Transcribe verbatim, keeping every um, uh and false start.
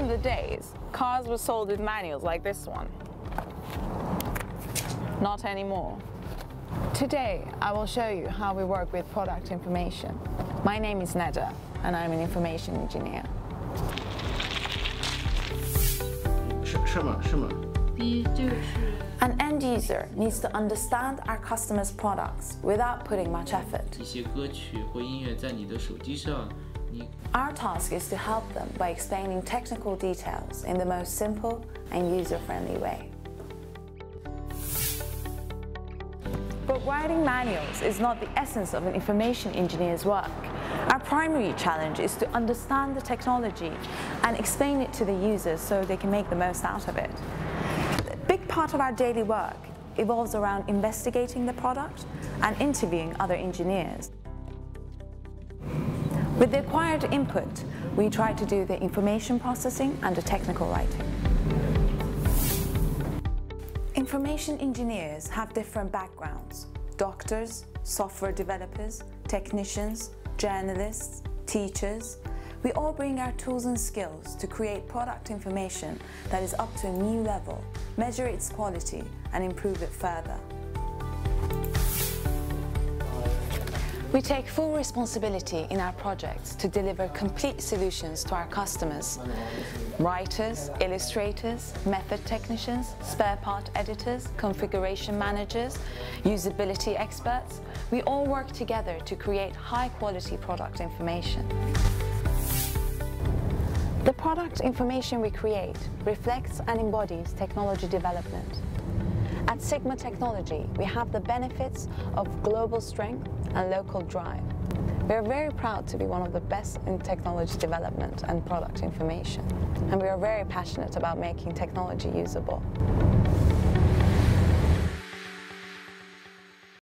the days, cars were sold with manuals like this one. Not anymore. Today, I will show you how we work with product information. My name is Neda, and I'm an information engineer. 是是吗？是吗？ An end user needs to understand our customers' products without putting much effort. 一些歌曲或音乐在你的手机上，你 Our task is to help them by explaining technical details in the most simple and user-friendly way. But writing manuals is not the essence of an information engineer's work. Our primary challenge is to understand the technology and explain it to the users so they can make the most out of it. A big part of our daily work evolves around investigating the product and interviewing other engineers. With the acquired input, we try to do the information processing and the technical writing. Information engineers have different backgrounds: doctors, software developers, technicians, journalists, teachers. We all bring our tools and skills to create product information that is up to a new level, measure its quality, and improve it further. We take full responsibility in our projects to deliver complete solutions to our customers. Writers, illustrators, method technicians, spare part editors, configuration managers, usability experts, we all work together to create high-quality product information. The product information we create reflects and embodies technology development. At Sigma Technology, we have the benefits of global strength and local drive. We are very proud to be one of the best in technology development and product information, and we are very passionate about making technology usable.